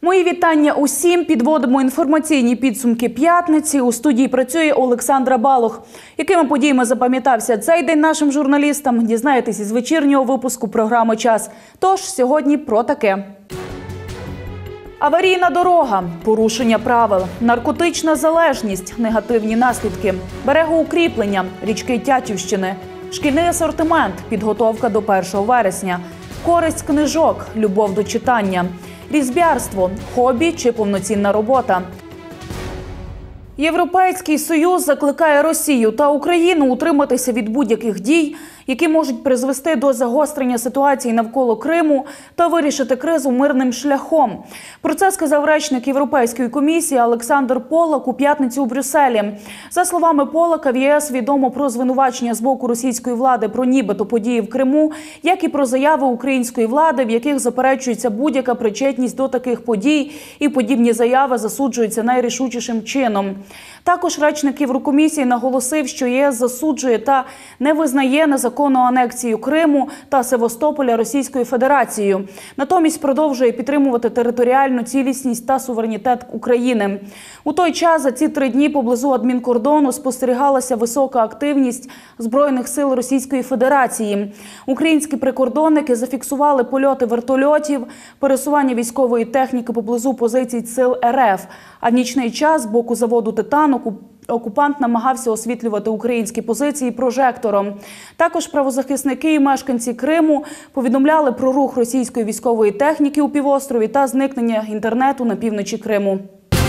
Мої вітання усім. Підводимо інформаційні підсумки п'ятниці. У студії працює Олександра Балух. Якими подіями запам'ятався цей день нашим журналістам, дізнаєтесь із вечірнього випуску програми «Час». Тож, сьогодні про таке. Аварійна дорога, порушення правил, наркотична залежність, негативні наслідки, берегоукріплення, річки Тячівщини, шкільний асортимент, підготовка до 1 вересня, користь книжок, любов до читання, різьбярство, хобі чи повноцінна робота. Європейський Союз закликає Росію та Україну утриматися від будь-яких дій, які можуть призвести до загострення ситуації навколо Криму та вирішити кризу мирним шляхом. Про це сказав речник Європейської комісії Олександр Полак у п'ятницю у Брюсселі. За словами Полака, в ЄС відомо про звинувачення з боку російської влади про нібито події в Криму, як і про заяви української влади, в яких заперечується будь-яка причетність до таких подій, і подібні заяви засуджуються найрішучішим чином. Також речник Єврокомісії наголосив, що ЄС засуджує та не визнає незаконну анексію Криму та Севастополя Російською Федерацією. Натомість продовжує підтримувати територіальну цілісність та суверенітет України. У той час за ці 3 дні поблизу адмінкордону спостерігалася висока активність Збройних сил Російської Федерації. Українські прикордонники зафіксували польоти вертольотів, пересування військової техніки поблизу позицій сил РФ. А в нічний час з боку заводу «Титан» окупант намагався освітлювати українські позиції прожектором. Також правозахисники і мешканці Криму повідомляли про рух російської військової техніки у півострові та зникнення інтернету на півночі Криму.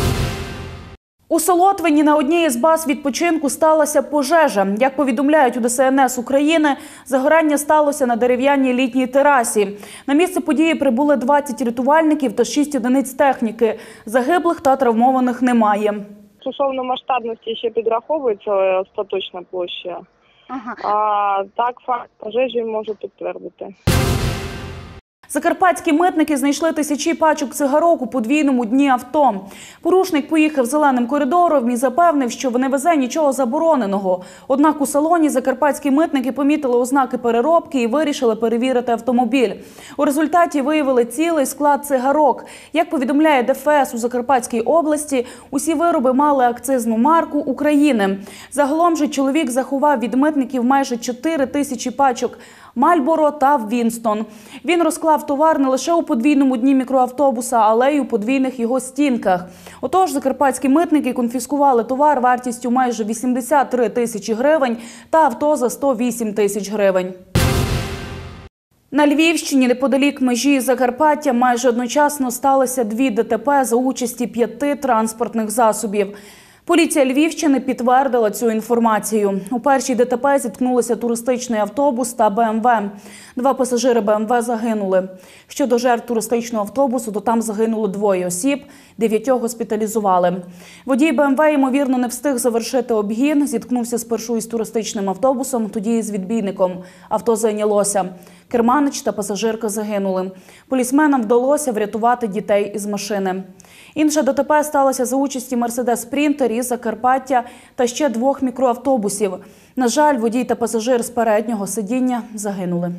У Солотвині на одній із баз відпочинку сталася пожежа. Як повідомляють у ДСНС України, загорання сталося на дерев'яній літній терасі. На місце події прибули 20 рятувальників та 6 одиниць техніки. Загиблих та травмованих немає. Стосовно масштабності ще підраховується остаточна площа. А так факт пожежі можу підтвердити. Закарпатські митники знайшли тисячі пачок цигарок у подвійному дні авто. Порушник поїхав зеленим коридором і запевнив, що не везе нічого забороненого. Однак у салоні закарпатські митники помітили ознаки переробки і вирішили перевірити автомобіль. У результаті виявили цілий склад цигарок. Як повідомляє ДФС у Закарпатській області, усі вироби мали акцизну марку України. Загалом же чоловік заховав від митників майже 4 тисячі пачок «Мальборо» та «Вінстон». Він розклав товар не лише у подвійному дні мікроавтобуса, але й у подвійних його стінках. Отож, закарпатські митники конфіскували товар вартістю майже 83 тисячі гривень та авто за 108 тисяч гривень. На Львівщині, неподалік межі Закарпаття, майже одночасно сталося 2 ДТП за участі 5 транспортних засобів. Поліція Львівщини підтвердила цю інформацію. У першій ДТП зіткнулися туристичний автобус та БМВ. 2 пасажири БМВ загинули. Щодо жертв туристичного автобусу, то там загинуло 2 осіб, 9 госпіталізували. Водій БМВ, ймовірно, не встиг завершити обгін, зіткнувся спершу із туристичним автобусом, тоді із відбійником. Авто зайнялося. Керманич та пасажирка загинули. Полісменам вдалося врятувати дітей із машини. Інша ДТП сталася за участі «Мерседес Спрінтер» із Закарпаття та ще 2 мікроавтобусів. На жаль, водій та пасажир з переднього сидіння загинули.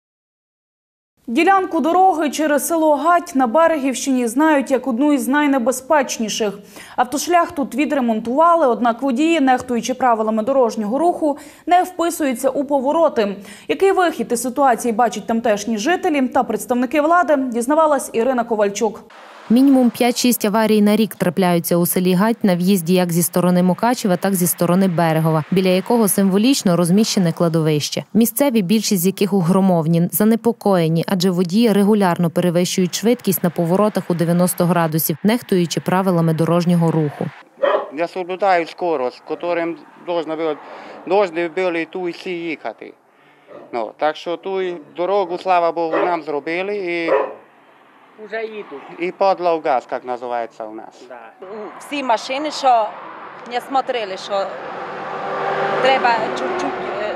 Ділянку дороги через село Гать на Берегівщині знають як одну із найнебезпечніших. Автошлях тут відремонтували, однак водії, нехтуючи правилами дорожнього руху, не вписуються у повороти. Який вихід із ситуації бачать тамтешні жителі та представники влади, дізнавалась Ірина Ковальчук. Мінімум 5-6 аварій на рік трапляються у селі Гать на в'їзді як зі сторони Мукачева, так і зі сторони Берегова, біля якого символічно розміщене кладовище. Місцеві, більшість з яких угромовні, занепокоєні, адже водії регулярно перевищують швидкість на поворотах у 90 градусів, нехтуючи правилами дорожнього руху. Я соблюдаю скорость, яким повинні були тут всі їхати. Так що ту дорогу, слава Богу, нам зробили і вже їдуть. І подлав газ, як називається у нас. Да. Всі машини, що не смотрели, що треба чуть-чуть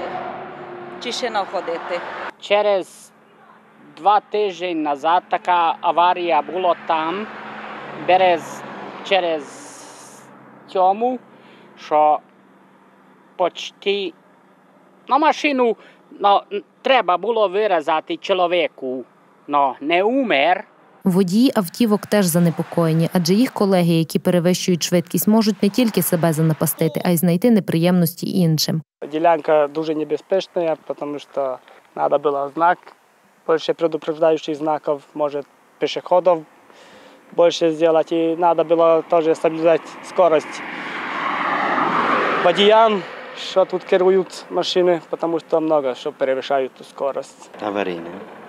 тишина ходити. Через 2 тижні назад така аварія була там, через цьому, що почти на машину треба було виразати чоловіку, не умер. Водії автівок теж занепокоєні, адже їх колеги, які перевищують швидкість, можуть не тільки себе занапастити, а й знайти неприємності іншим. Ділянка дуже небезпечна, тому що треба було знак, більше предупреждающих знаків, може пішоходів більше зробити. І треба було теж соблюдати швидкість водіям, що тут керують машини, тому що багато що перевищають ту швидкість. Аварійне.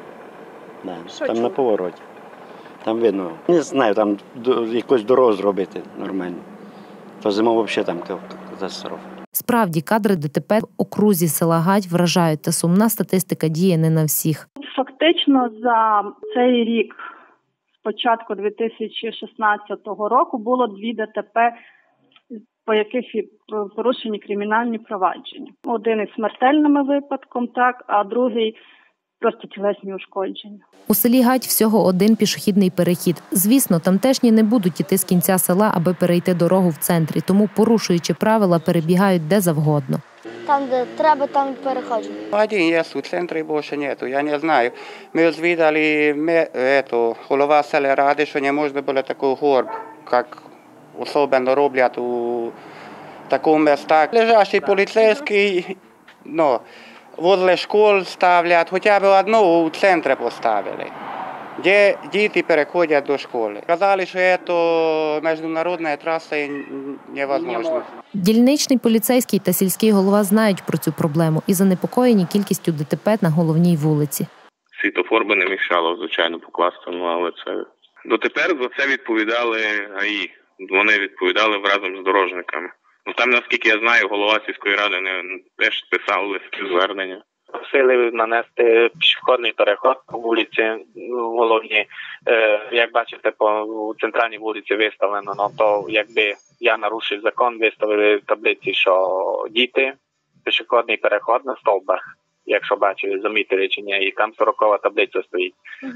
Да. Там на повороті. Там видно. Не знаю, там якусь дорогу зробити нормально. То зимою взагалі там катастрофа. Справді, кадри ДТП в окрузі села Гать вражають, та сумна статистика діє не на всіх. Фактично за цей рік, з початку 2016 року, було 2 ДТП, по яких і порушені кримінальні провадження. Один із смертельними випадком, так, а другий просто тілесні ушкодження. У селі Гать всього один пішохідний перехід. Звісно, тамтешні не будуть іти з кінця села, аби перейти дорогу в центрі, тому, порушуючи правила, перебігають де завгодно. Там, де треба, там переходжу. Один є у центрі, більше нету, я не знаю. Ми звідали, голова села ради, що не можна було таку горб, як особливо роблять у такому містах. Лежачий поліцейський, возле школ ставлять, хоча б одну у центрі поставили, де діти переходять до школи. Казали, що це міжнародна траса і невозможно. Дільничний поліцейський та сільський голова знають про цю проблему і занепокоєні кількістю ДТП на головній вулиці. Світофор би не мішало, звичайно, покласти, але це... Дотепер за це відповідали ГАІ. Вони відповідали разом з дорожниками. Там, наскільки я знаю, голова сільської ради теж писав листи звернення. Просили нанести пішохідний переход по вулиці головній. Як бачите, по центральній вулиці виставлено, то якби я нарушив закон, виставили таблиці, що діти, пішохідний переход на стовбах, якщо бачили, замітили чи ні, і там 40-ва таблиця стоїть.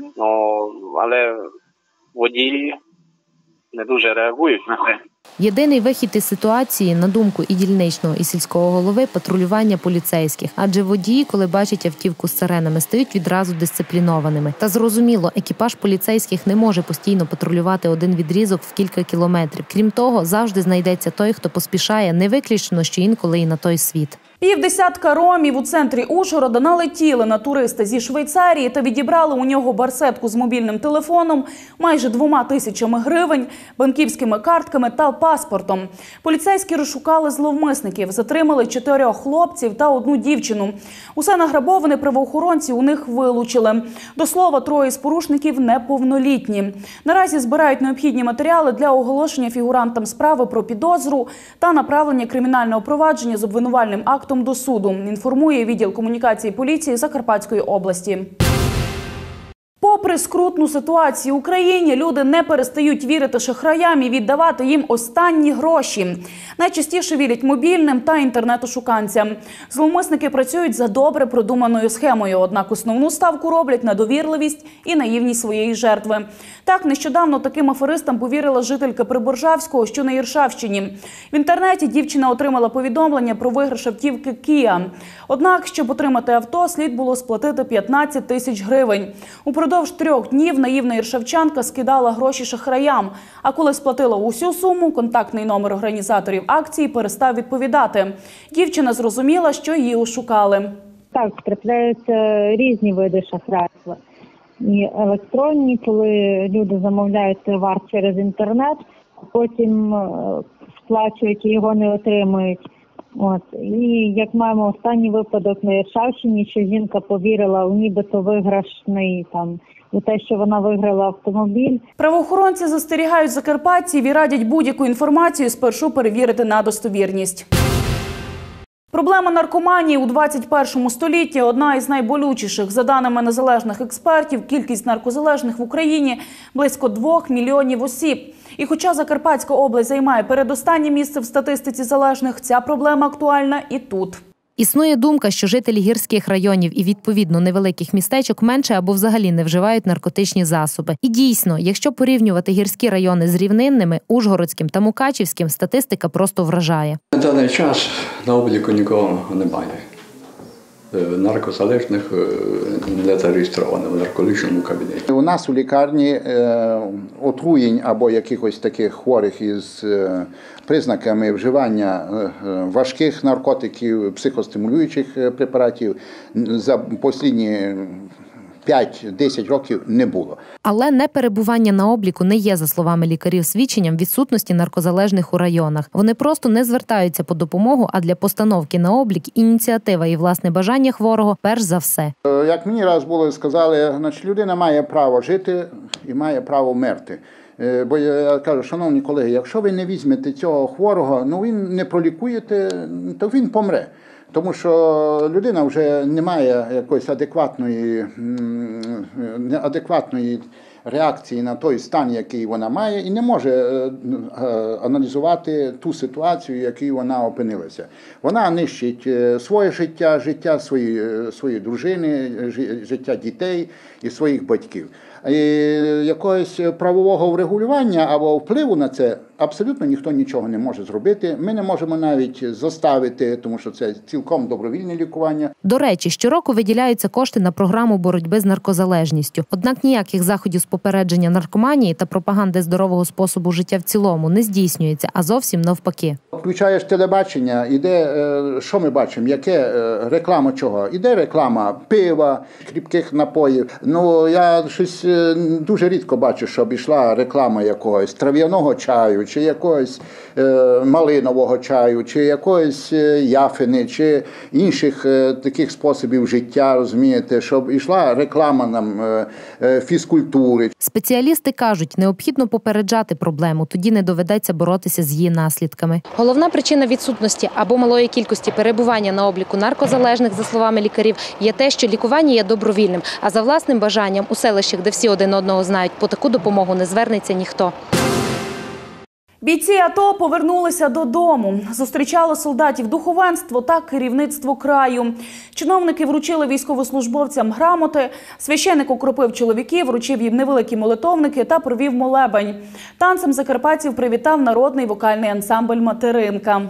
Але водії не дуже реагують на це. Єдиний вихід із ситуації, на думку і дільничного, і сільського голови, патрулювання поліцейських. Адже водії, коли бачать автівку з сиренами, стають відразу дисциплінованими. Та зрозуміло, екіпаж поліцейських не може постійно патрулювати один відрізок в кілька кілометрів. Крім того, завжди знайдеться той, хто поспішає, не виключно, що інколи і на той світ. 50 ромів у центрі Ужгорода налетіли на туриста зі Швейцарії та відібрали у нього барсетку з мобільним телефоном, майже 2000 гривень, банківськими картками та паспортом. Поліцейські розшукали зловмисників, затримали 4 хлопців та 1 дівчину. Усе награбоване правоохоронці у них вилучили. До слова, 3 з порушників неповнолітні. Наразі збирають необхідні матеріали для оголошення фігурантам справи про підозру та направлення кримінального провадження з обвинувальним актом до суду, інформує відділ комунікації поліції Закарпатської області. Попри скрутну ситуацію в Україні, люди не перестають вірити шахраям і віддавати їм останні гроші. Найчастіше вірять мобільним та інтернетошуканцям. Зловмисники працюють за добре продуманою схемою, однак основну ставку роблять на довірливість і наївність своєї жертви. Так, нещодавно таким аферистам повірила жителька Приборжавського, що на Іршавщині. В інтернеті дівчина отримала повідомлення про виграш автівки Kia. Однак, щоб отримати авто, слід було сплатити 15 тисяч гривень. Упродовж 3 днів наївна іршавчанка скидала гроші шахраям. А коли сплатила усю суму, контактний номер організаторів акції перестав відповідати. Дівчина зрозуміла, що її ошукали. Так, трапляються різні види шахрайства. І електронні, коли люди замовляють товар через інтернет, а потім сплачують і його не отримують. І як маємо останній випадок на Іршавщині, що жінка повірила у нібито виграшний у те, що вона виграла автомобіль. Правоохоронці застерігають закарпатців і радять будь-яку інформацію спершу перевірити на достовірність. Проблема наркоманії у 21 столітті – одна із найболючіших. За даними незалежних експертів, кількість наркозалежних в Україні – близько 2 мільйонів осіб. І хоча Закарпатська область займає передостаннє місце в статистиці залежних, ця проблема актуальна і тут. Існує думка, що жителі гірських районів і, відповідно, невеликих містечок менше або взагалі не вживають наркотичні засоби. І дійсно, якщо порівнювати гірські райони з рівнинними, Ужгородським та Мукачівським, статистика просто вражає. На даний час на обліку нікого немає. Наркозалежних не зареєстровано в наркологічному кабінеті. У нас у лікарні отруєнь або якихось таких хворих із признаками вживання важких наркотиків, психостимулюючих препаратів за останні 5-10 років не було. Але неперебування на обліку не є, за словами лікарів, свідченням відсутності наркозалежних у районах. Вони просто не звертаються по допомогу, а для постановки на облік ініціатива і власне бажання хворого перш за все. Як мені раз було сказали, значить, людина має право жити і має право вмерти. Бо я кажу, шановні колеги, якщо ви не візьмете цього хворого, він не пролікуєте, то він помре. Тому що людина вже не має якоїсь адекватної реакції на той стан, який вона має, і не може аналізувати ту ситуацію, в якій вона опинилася. Вона нищить своє життя, життя своєї дружини, життя дітей і своїх батьків. І якогось правового врегулювання або впливу на це абсолютно ніхто нічого не може зробити. Ми не можемо навіть заставити, тому що це цілком добровільне лікування. До речі, щороку виділяються кошти на програму боротьби з наркозалежністю. Однак ніяких заходів з попередження наркоманії та пропаганди здорового способу життя в цілому не здійснюється, а зовсім навпаки. Включаєш телебачення, іде, що ми бачимо, яке реклама чого? Іде реклама пива, кріпких напоїв. Я щось дуже рідко бачу, щоб йшла реклама якогось трав'яного чаю, чи якогось малинового чаю, чи якоїсь яфини, чи інших таких способів життя, розумієте, щоб йшла реклама нам фізкультури. Спеціалісти кажуть, необхідно попереджати проблему, тоді не доведеться боротися з її наслідками. Головна причина відсутності або малої кількості перебування на обліку наркозалежних, за словами лікарів, є те, що лікування є добровільним, а за власним бажанням у селищах, де всі один одного знають, по таку допомогу не звернеться ніхто. Бійці АТО повернулися додому. Зустрічало солдатів духовенство та керівництво краю. Чиновники вручили військовослужбовцям грамоти, священик окропив чоловіків, вручив їм невеликі молитовники та провів молебень. Танцем закарпатців привітав народний вокальний ансамбль «Материнка».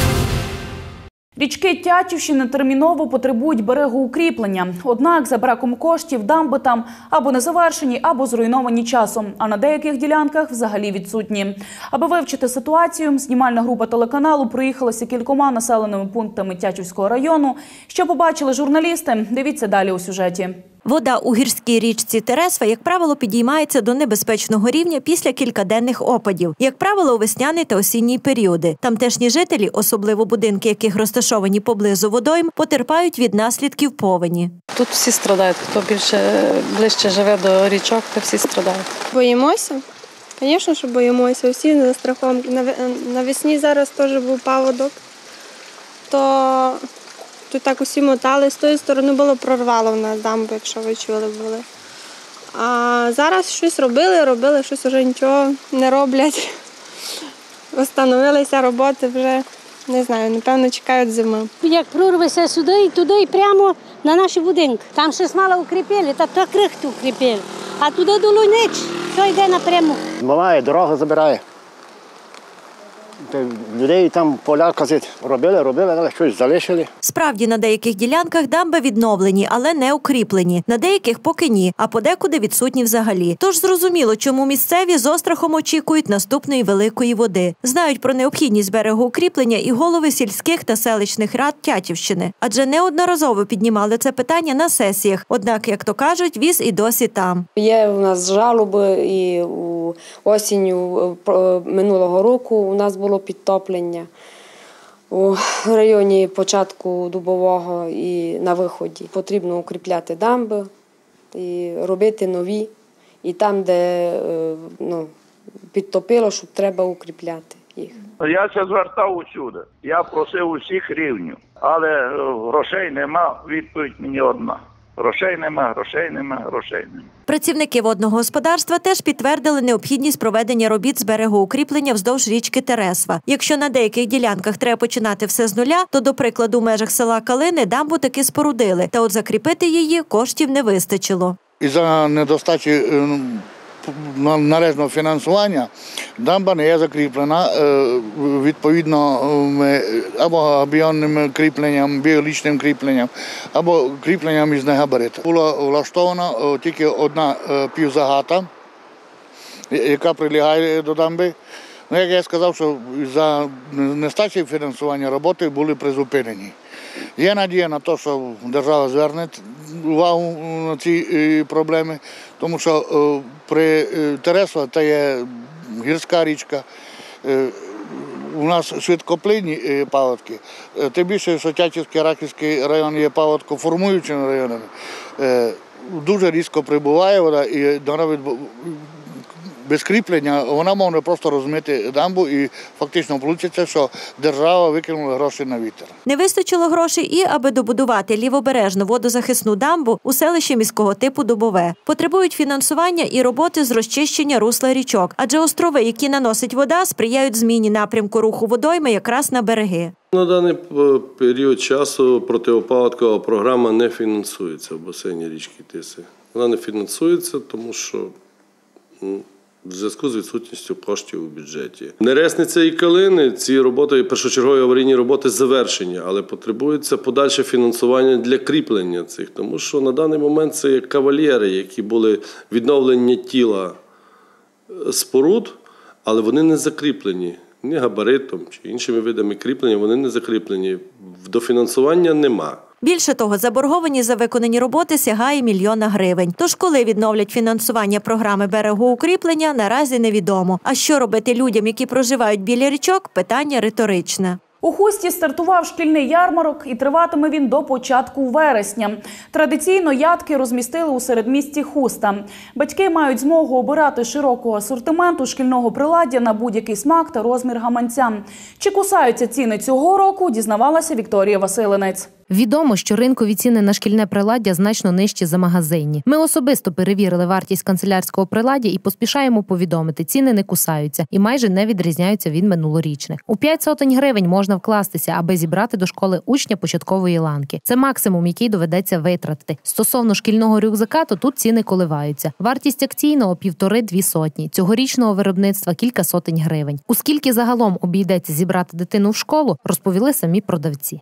Річки Тячівщини терміново потребують берегоукріплення. Однак за браком коштів дамби там або не завершені, або зруйновані часом, а на деяких ділянках взагалі відсутні. Аби вивчити ситуацію, знімальна група телеканалу проїхалася кількома населеними пунктами Тячівського району. Що побачили журналісти? Дивіться далі у сюжеті. Вода у гірській річці Тересва, як правило, підіймається до небезпечного рівня після кількаденних опадів. Як правило, у весняний та осінній періоди. Тамтешні жителі, особливо будинки, яких розташовані поблизу водойм, потерпають від наслідків повені. Тут всі страдають. Хто ближче живе до річок, то всі страдають. Боїмося? Звісно, що боїмося. Всі за страхом. Навесні зараз теж був паводок. То тут так усі мотали, з тої сторони було прорвало в нас дамбу, якщо ви чули були. А зараз щось робили, щось вже нічого не роблять. Остановилися роботи вже, не знаю, напевно, чекають зими. Як прорвися сюди і туди, і прямо на наші будинки. Там щось мало укріпили, та крихту укріпили. А туди до Луниць, все йде напряму. Змиває, дорогу забирає. Людей там поля, казать, робили, але щось залишили. Справді, на деяких ділянках дамби відновлені, але не укріплені. На деяких поки ні, а подекуди відсутні взагалі. Тож зрозуміло, чому місцеві з острахом очікують наступної великої води. Знають про необхідність берегоукріплення і голови сільських та селищних рад Тячівщини. Адже неодноразово піднімали це питання на сесіях. Однак, як то кажуть, віз і досі там. Є у нас жалоби і осінню минулого року у нас було підтоплення у районі початку Дубового і на виході. Потрібно укріпляти дамби і робити нові. І там, де підтопило, щоб треба укріпляти їх. Я це звертав усюди. Я просив усіх рівнів, але грошей нема, відповідь мені одна. Грошей нема. Працівники водного господарства теж підтвердили необхідність проведення робіт з берегоукріплення вздовж річки Тересва. Якщо на деяких ділянках треба починати все з нуля, то, до прикладу, в межах села Калини дамбу таки спорудили. Та от закріпити її коштів не вистачило. Із-за недостачі належного фінансування, дамба не є закріплена відповідно або габіонним кріпленням, біолічним кріпленням, або кріпленням із негабариту. Була влаштована тільки одна півзагата, яка прилягає до дамби. Ну, як я сказав, що за нестачі фінансування роботи були призупинені. Є надія на те, що держава зверне увагу на ці проблеми, тому що при Тересва, це є гірська річка, у нас швидкоплинні паводки, тим більше, що Тячівський, Рахівський район є паводкоформуючими районами, дуже різко прибуває вода і без кріплення вона може просто розмити дамбу і фактично вийде, що держава викинула гроші на вітер. Не вистачило грошей і аби добудувати лівобережну водозахисну дамбу у селищі міського типу Дубове. Потребують фінансування і роботи з розчищення русла річок, адже острови, які наносить вода, сприяють зміні напрямку руху водойми якраз на береги. На даний період часу протипаводкова програма не фінансується в басейні річки Тиси. Вона не фінансується, тому що в зв'язку з відсутністю коштів у бюджеті. Нересниця і Калини, ці роботи, першочергові аварійні роботи завершені, але потребується подальше фінансування для кріплення цих, тому що на даний момент це як кавальєри, які були відновлення тіла споруд, але вони не закріплені ні габаритом чи іншими видами кріплення, вони не закріплені. Дофінансування нема. Більше того, заборгованість за виконані роботи сягає 1 мільйон гривень. Тож коли відновлять фінансування програми берегоукріплення, наразі невідомо. А що робити людям, які проживають біля річок – питання риторичне. У Хусті стартував шкільний ярмарок і триватиме він до початку вересня. Традиційно ядки розмістили у середмісті Хуста. Батьки мають змогу обирати широкого асортименту шкільного приладдя на будь-який смак та розмір гаманця. Чи кусаються ціни цього року, дізнавалася Вікторія Василинець. Відомо, що ринкові ціни на шкільне приладдя значно нижчі за магазинні. Ми особисто перевірили вартість канцелярського приладдя і поспішаємо повідомити, ціни не кусаються і майже не відрізняються від минулорічних. У 5 сотень гривень можна вкластися, аби зібрати до школи учня початкової ланки. Це максимум, який доведеться витратити. Стосовно шкільного рюкзака, то тут ціни коливаються. Вартість акційного – 1,5-2 сотні, цьогорічного виробництва – кілька сотень гривень. У скільки загалом обійдеться зібрати дитину в школу, розповіли самі продавці.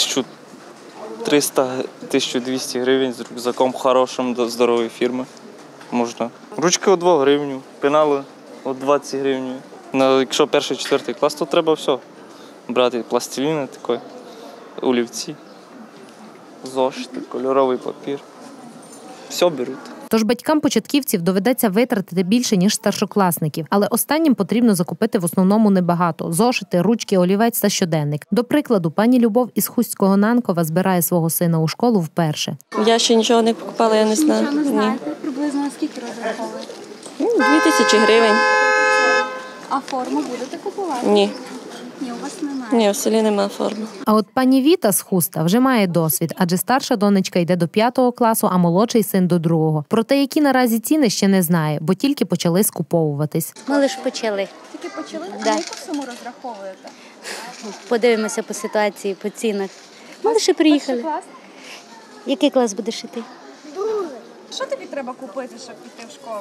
300-1200 гривень з рюкзаком хорошим, здорової фірми можна. Ручки от 2 гривню, пенали от 20 гривень. Якщо 1-4 клас, то треба все брати. Пластиліни, такі, олівці, зошити, кольоровий папір. Все беруть. Тож батькам початківців доведеться витратити більше, ніж старшокласників. Але останнім потрібно закупити в основному небагато – зошити, ручки, олівець та щоденник. До прикладу, пані Любов із Хустського Нанкова збирає свого сина у школу вперше. Я ще нічого не купувала, я не знаю. Нічого не знаєте? Приблизно скільки розраховуєте? 2000 гривень. А форму будете купувати? Ні. Ні, у вас немає. Ні, в селі немає форми. А от пані Віта з Хуста вже має досвід, адже старша донечка йде до 5 класу, а молодший син до 2-го. Проте, які наразі ціни, ще не знає, бо тільки почали скуповуватись. Ми лише почали. Тільки почали? Да. А яку суму розраховуєте? Подивимося по ситуації, по цінах. Ми лише приїхали. Клас? Який клас будеш йти? Другий. Що тобі треба купити, щоб піти в школу?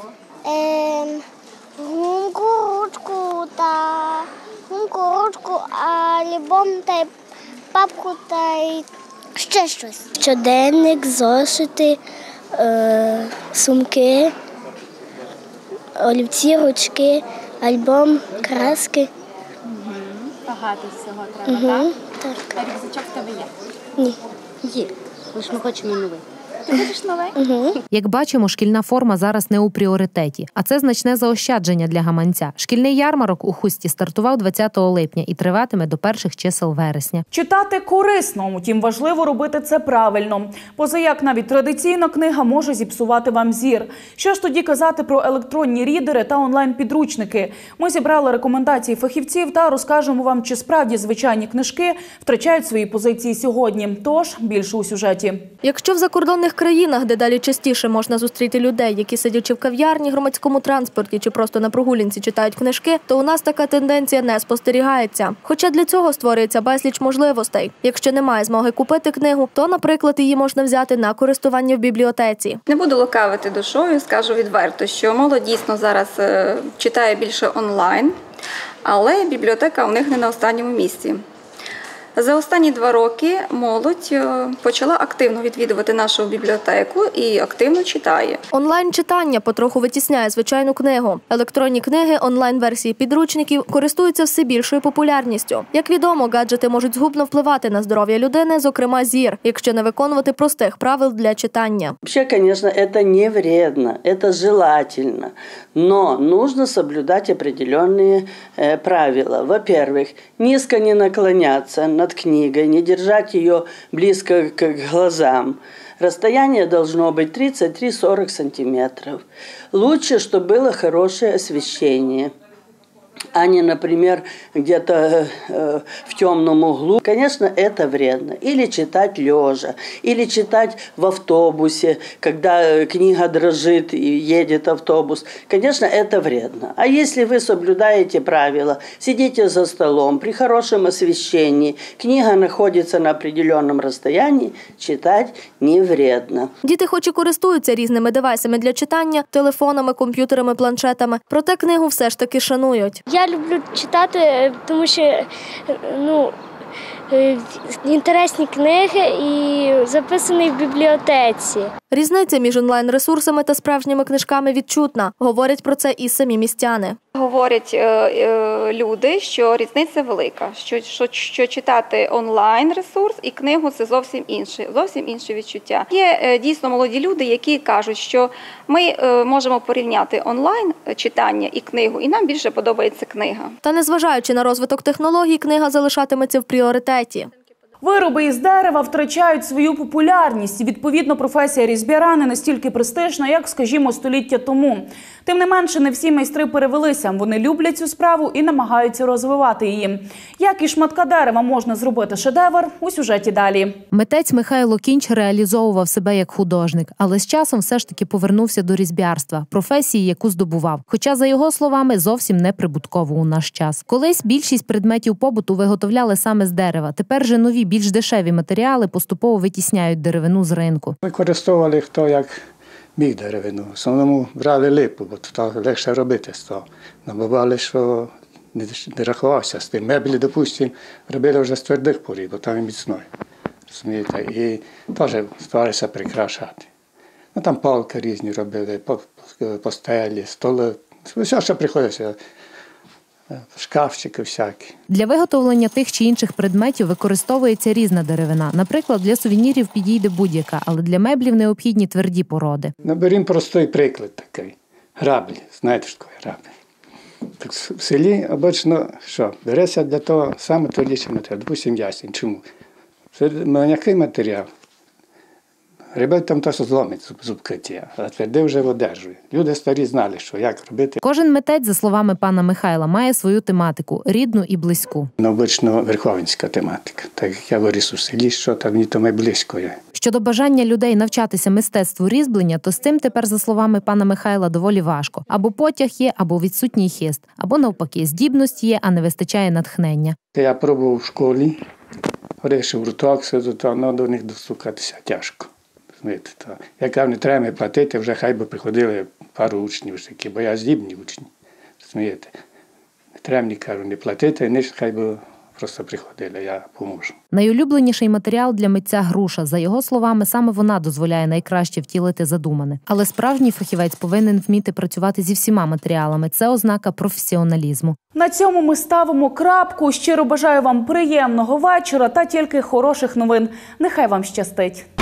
Гумку, альбом та папку та ще щось. Щоденник, зошити, сумки, олівці, ручки, альбом, краски. Багато всього треба, так? Так. А рюкзачок в тебе є? Ні. Є. Лише ми хочемо новий. Ти будеш новий? Як бачимо, шкільна форма зараз не у пріоритеті, а це значне заощадження для гаманця. Шкільний ярмарок у Хусті стартував 20 липня і триватиме до перших чисел вересня. Читати корисно, утім важливо робити це правильно. Позаяк навіть традиційна книга може зіпсувати вам зір. Що ж тоді казати про електронні рідери та онлайн-підручники? Ми зібрали рекомендації фахівців та розкажемо вам, чи справді звичайні книжки втрачають свої позиції сьогодні. Тож, більше у сюжеті. Якщо в закордонних країнах, де далі частіше можна зустріти людей, які, сидячи в кав'ярні, громадському транспорті чи просто на прогулянці читають книжки, то у нас така тенденція не спостерігається. Хоча для цього створюється безліч можливостей. Якщо немає змоги купити книгу, то, наприклад, її можна взяти на користування в бібліотеці. Не буду лукавити душою, скажу відверто, що молодь дійсно зараз читає більше онлайн, але бібліотека у них не на останньому місці. За останні 2 роки молодь почала активно відвідувати нашу бібліотеку і активно читає. Онлайн-читання потроху витісняє звичайну книгу. Електронні книги, онлайн-версії підручників користуються все більшою популярністю. Як відомо, гаджети можуть згубно впливати на здоров'я людини, зокрема зір, якщо не виконувати простих правил для читання. Вообще, конечно, это не вредно, это желательно, но нужно соблюдать определенные правила. Во-первых, низко не наклоняться над книгой, не держать ее близко к глазам. Расстояние должно быть 33-40 сантиметров. Лучше, чтобы было хорошее освещение, а не, например, где-то в темном углу. Конечно, это вредно. Или читать лежа, или читать в автобусе, когда книга дрожит и едет автобус. Конечно, это вредно. А если вы соблюдаете правила, сидите за столом при хорошем освещении, книга находится на определенном расстоянии, читать не вредно. Діти хоч і користуються різними девайсами для читання, телефонами, комп'ютерами, планшетами, проте книгу все ж таки шанують. Я люблю читати, тому що інтересні книги і записані в бібліотеці. Різниця між онлайн-ресурсами та справжніми книжками відчутна. Говорять про це і самі містяни. Говорять люди, що різниця велика, що читати онлайн-ресурс і книгу – це зовсім інше відчуття. Є дійсно молоді люди, які кажуть, що ми можемо порівняти онлайн-читання і книгу, і нам більше подобається книга. Та незважаючи на розвиток технологій, книга залишатиметься в пріоритеті. Вироби із дерева втрачають свою популярність. Відповідно, професія різьбяра не настільки престижна, як, скажімо, століття тому. Тим не менше, не всі майстри перевелися. Вони люблять цю справу і намагаються розвивати її. Як із шматка дерева можна зробити шедевр – у сюжеті далі. Митець Михайло Кінч реалізовував себе як художник, але з часом все ж таки повернувся до різьбярства – професії, яку здобував. Хоча, за його словами, зовсім не прибутково у наш час. Колись більшість предметів побуту виготовляли саме з дерева. Тепер же нові, більш дешеві матеріали поступово витісняють деревину з ринку. Використовували хто як міг деревину. В основному брали липу, бо то легше робити з того. Бували, що не рахувався з тим. Меблі, допустимо, робили вже з твердих порід, бо там і міцної. Розумієте? І теж старалися прикрашати. Ну, там палки різні робили, постелі, столи. Все, що приходилося. Шкафчики всякі. Для виготовлення тих чи інших предметів використовується різна деревина. Наприклад, для сувенірів підійде будь-яка, але для меблів необхідні тверді породи. Берімо простий приклад такий. Граблі. Знаєте, що таке граблі? Так в селі обично, що, береться для того саме твердіший матеріал, допустим, ясень. Чому? Це м'який матеріал. Ребят там теж зломить зубки ті, а тверди вже одержує. Люди старі знали, що як робити. Кожен митець, за словами пана Михайла, має свою тематику – рідну і близьку. Обично верховинська тематика. Так як я виріс у селі, що там мені то близько є. Щодо бажання людей навчатися мистецтву різьблення, то з цим тепер, за словами пана Михайла, доволі важко. Або потяг є, або відсутній хист. Або навпаки, здібність є, а не вистачає натхнення. Я пробував в школі, вирішив руток, але до них достукатися тяжко. Яка не треба платити, вже хай би приходили пару учнів, бо я здібні учні. Розумієте? Не треба мені, кажу, не платити, хай би просто приходили, я поможу. Найулюбленіший матеріал для митця – груша. За його словами, саме вона дозволяє найкраще втілити задумане. Але справжній фахівець повинен вміти працювати зі всіма матеріалами. Це ознака професіоналізму. На цьому ми ставимо крапку. Щиро бажаю вам приємного вечора та тільки хороших новин. Нехай вам щастить.